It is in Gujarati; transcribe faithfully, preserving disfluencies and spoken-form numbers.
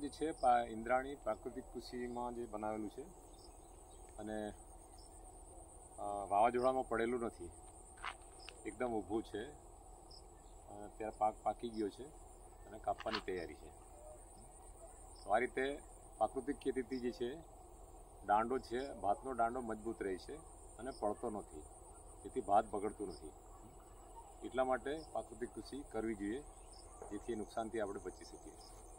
જે છે ઇન્દ્રાણી પ્રાકૃતિક કૃષિમાં જે બનાવેલું છે અને વાવાઝોડામાં પડેલું નથી, એકદમ ઊભું છે. અત્યારે પાક પાકી ગયો છે અને કાપવાની તૈયારી છે. તો આ રીતે પ્રાકૃતિક ખેતીથી જે છે દાંડો છે, ભાતનો દાંડો મજબૂત રહે છે અને પડતો નથી, જેથી ભાત બગડતું નથી. એટલા માટે પ્રાકૃતિક કૃષિ કરવી જોઈએ, જેથી નુકસાનથી આપણે બચી શકીએ.